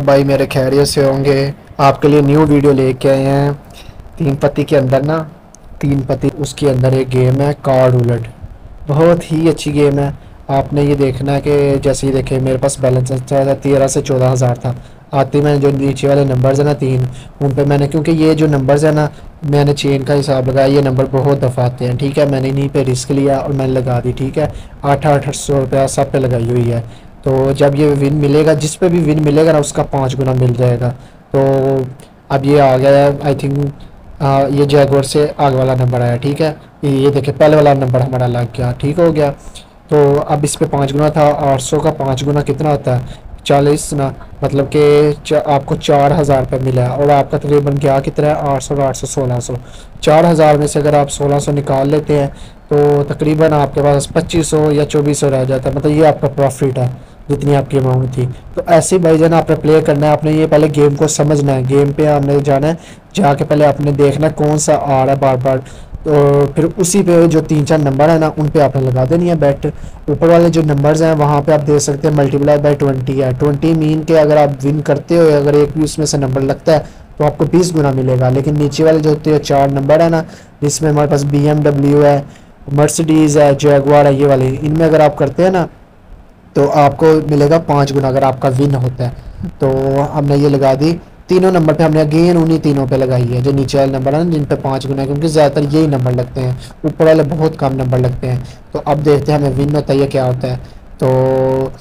भाई मेरे खैरियत से होंगे। आपके लिए न्यू वीडियो लेके आए हैं। तीन पत्ती के अंदर ना, तीन पत्ती उसके अंदर एक गेम है कार्ड उलट। बहुत ही अच्छी गेम है। आपने ये देखना है कि जैसे ही देखे मेरे पास बैलेंस अच्छा था, 13 से 14 हज़ार था। आते मैंने जो नीचे वाले नंबर्स है ना तीन, उन पे मैंने, क्योंकि ये जो नंबर्स है ना, मैंने चेन का हिसाब लगाया, ये नंबर बहुत दफ़ा आते हैं। ठीक है, मैंने इन्हीं पे रिस्क लिया और मैंने लगा दी। ठीक है, 800 रुपया सब पे लगाई हुई है। तो जब ये विन मिलेगा, जिस पे भी विन मिलेगा ना, उसका 5 गुना मिल जाएगा। तो अब ये आ गया है आई थिंक, ये जयगोर से आगे वाला नंबर आया। ठीक है, ये देखिए पहले वाला नंबर हमारा लग गया, ठीक हो गया। तो अब इस पे 5 गुना था। 800 का 5 गुना कितना होता है? 40 ना, मतलब कि आपको 4 हज़ार रुपये मिला है। और आपका तकरीबन क्या कितना है? 800 800 1600। 4 हज़ार में से अगर आप 1600 निकाल लेते हैं तो तकरीबन आपके पास 2500 या 2400 रह जाता है। मतलब ये आपका प्रॉफिट है जितनी आपकी अमाउंट थी। तो ऐसे भाईजान आपने प्ले करना है। आपने ये पहले गेम को समझना है, गेम पे आपने जाना है, जाके पहले आपने देखना है कौन सा आ रहा है बार बार। तो फिर उसी पे जो 3 4 नंबर है ना, उन पे आपने लगा देनी है बैट। ऊपर वाले जो नंबर्स हैं वहाँ पे आप देख सकते हैं मल्टीप्लाई बाय 20 है। 20 मीन के अगर आप विन करते हो, अगर एक भी उसमें से नंबर लगता है तो आपको 20 गुना मिलेगा। लेकिन नीचे वाले जो होते हैं 4 नंबर है ना, जिसमें हमारे पास BMW है, मर्सिडीज़ है, जैगुआर है, ये वाले, इनमें अगर आप करते हैं ना तो आपको मिलेगा 5 गुना अगर आपका विन होता है। तो हमने ये लगा दी। तीनों नंबर पे हमने अगेन उन्हीं तीनों पे लगाई है जो नीचे वाले नंबर है ना, जिन पे 5 गुना है, क्योंकि ज़्यादातर यही नंबर लगते हैं, ऊपर वाले बहुत कम नंबर लगते हैं। तो अब देखते हैं हमें विन होता है या क्या होता है। तो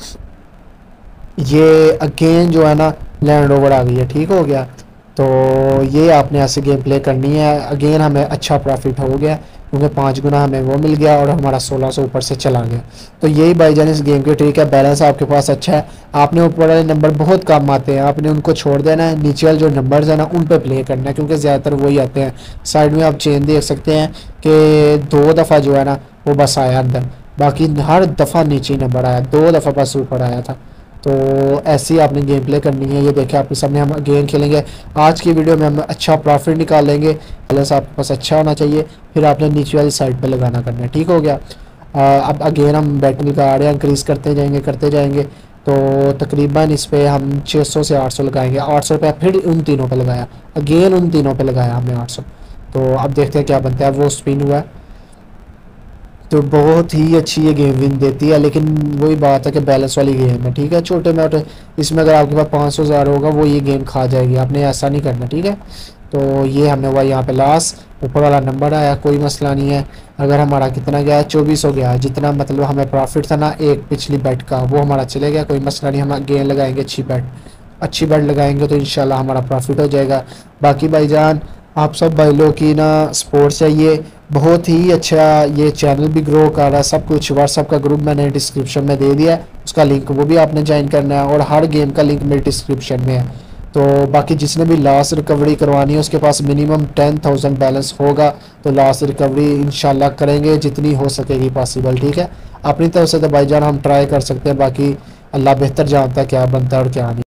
ये अगेन जो है ना, लैंड रोवर आ गई है, ठीक हो गया। तो ये आपने ऐसे गेम प्ले करनी है। अगेन हमें अच्छा प्रॉफिट हो गया, क्योंकि 5 गुना हमें वो मिल गया और हमारा 1600 ऊपर से चला गया। तो यही भाईजान इस गेम की ट्रिक है। बैलेंस आपके पास अच्छा है, आपने ऊपर वाले नंबर बहुत कम आते हैं, आपने उनको छोड़ देना है। नीचे वाले जो नंबर्स हैं ना, उन पे प्ले करना है, क्योंकि ज़्यादातर वही आते हैं। साइड में आप चेन देख सकते हैं कि 2 दफ़ा जो है ना वो बस आया अंदर, बाकी हर दफ़ा नीचे ही नंबर आया, 2 दफ़ा बस ऊपर आया था। तो ऐसे ही आपने गेम प्ले करनी है। ये देखें आपके सामने हम गेम खेलेंगे। आज की वीडियो में हम अच्छा प्रॉफिट निकाल लेंगे। बैलेंस आपके पास अच्छा होना चाहिए, फिर आपने नीचे वाली साइड पे लगाना करना है, ठीक हो गया। अब अगेन हम बैटिंग लगा रहे हैं, इंक्रीज़ करते जाएंगे। तो तकरीबन इस पे हम 600 से 800 लगाएंगे। 800 रुपया फिर उन तीनों पे लगाया, अगेन उन तीनों पे लगाया हमने 800। तो अब देखते हैं क्या बनता है। वो स्पिन हुआ है, तो बहुत ही अच्छी ये गेम विन देती है। लेकिन वही बात है कि बैलेंस वाली गेम है, ठीक है। छोटे मोटे इसमें अगर आपके पास 500 हज़ार होगा वो ये गेम खा जाएगी, आपने ऐसा नहीं करना, ठीक है। तो ये हमने हुआ यहाँ पे लास्ट, ऊपर वाला नंबर आया, कोई मसला नहीं है। अगर हमारा कितना गया है? 2400 गया है, जितना मतलब हमें प्रॉफिट था ना एक पिछली बैट का, वो हमारा चले गया, कोई मसला नहीं। हम गेम लगाएंगे अच्छी बैट लगाएंगे तो इंशाल्लाह हमारा प्रॉफिट हो जाएगा। बाकी भाईजान आप सब भाई लोग की ना सपोर्ट चाहिए, बहुत ही अच्छा। ये चैनल भी ग्रो कर रहा है, सब कुछ। व्हाट्सअप का ग्रुप मैंने डिस्क्रिप्शन में दे दिया है, उसका लिंक वो भी आपने ज्वाइन करना है, और हर गेम का लिंक मेरे डिस्क्रिप्शन में है। तो बाकी जिसने भी लास्ट रिकवरी करवानी है उसके पास मिनिमम 10,000 बैलेंस होगा, तो लास्ट रिकवरी इंशाल्लाह करेंगे जितनी हो सकेगी पॉसिबल, ठीक है। अपनी तरफ से तो भाईजान हम ट्राई कर सकते हैं, बाकी अल्लाह बेहतर जानता है क्या बनता है और क्या नहीं।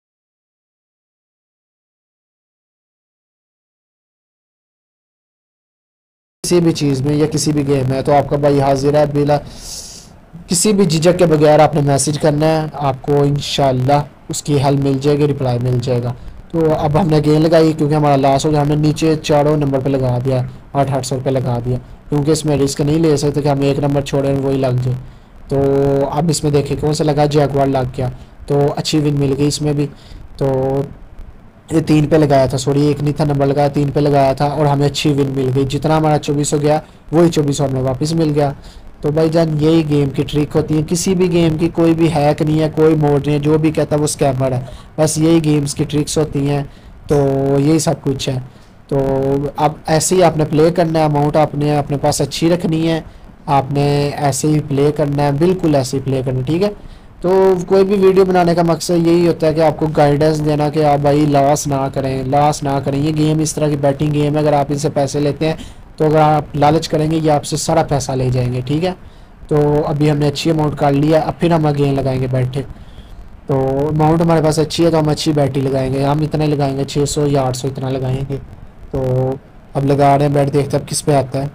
किसी भी चीज़ में या किसी भी गेम में तो आपका भाई हाजिर है, बिला किसी भी झिझक के बगैर आपने मैसेज करना है, आपको इंशाल्लाह उसकी हेल्प मिल जाएगी, रिप्लाई मिल जाएगा। तो अब हमने गेम लगाई, क्योंकि हमारा लॉस हो गया, हमने नीचे चारों नंबर पे लगा दिया, 800 रुपये लगा दिया, क्योंकि इसमें रिस्क नहीं ले सकते कि हम एक नंबर छोड़ें वही लग जाए। तो अब इसमें देखें कौन सा लगा, जैगवार लग गया, तो अच्छी विन मिल गई इसमें भी। तो ये 3 पे लगाया था, सॉरी एक नहीं था नंबर लगाया, 3 पे लगाया था और हमें अच्छी विन मिल गई। जितना हमारा 2400 गया वही 2400 हमें वापस मिल गया। तो भाईजान यही गेम की ट्रिक होती है, किसी भी गेम की कोई भी हैक नहीं है, कोई मोड नहीं है, जो भी कहता है वो स्कैमर है, बस यही गेम्स की ट्रिक्स होती हैं। तो यही सब कुछ है। तो अब ऐसे ही आपने प्ले करना है, अमाउंट आपने अपने पास अच्छी रखनी है, आपने ऐसे ही प्ले करना है, बिल्कुल ऐसे ही प्ले करना है, ठीक है। तो कोई भी वीडियो बनाने का मकसद यही होता है कि आपको गाइडेंस देना कि आप भाई लॉस ना करें। ये गेम इस तरह की बैटिंग गेम है, अगर आप इनसे पैसे लेते हैं तो अगर आप लालच करेंगे ये आपसे सारा पैसा ले जाएंगे, ठीक है। तो अभी हमने अच्छी अमाउंट काट लिया, अब फिर हम गेम लगाएंगे बैठे। तो अमाउंट हमारे पास अच्छी है तो हम अच्छी बैट ही लगाएंगे, हम इतना ही लगाएंगे, 600 या 800 इतना लगाएंगे। तो अब लगा रहे हैं बैट, देखते हैं अब किस पे आता है।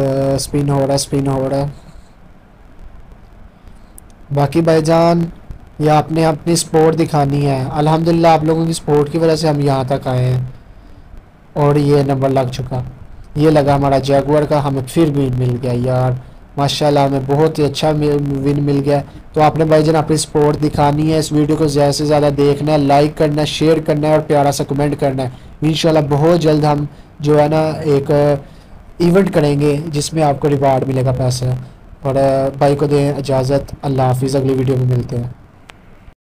स्पिन हो रहा है। बाकी भाईजान ये आपने अपनी स्पोर्ट दिखानी है। अल्हम्दुलिल्लाह आप लोगों की स्पोर्ट की वजह से हम यहाँ तक आए हैं और ये नंबर लग चुका। ये लगा हमारा जैगुआर का, हमें फिर विन मिल गया यार, माशाल्लाह हमें बहुत ही अच्छा विन मिल गया। तो आपने भाईजान अपनी सपोर्ट दिखानी है, इस वीडियो को ज़्यादा से ज़्यादा देखना है, लाइक करना है, शेयर करना है और प्यारा सा कमेंट करना है। इंशाल्लाह बहुत जल्द हम जो है ना एक इवेंट करेंगे जिसमें आपको रिवार्ड मिलेगा पैसा। और भाई को दें इजाज़त, अल्लाह हाफिज़, अगली वीडियो में मिलते हैं।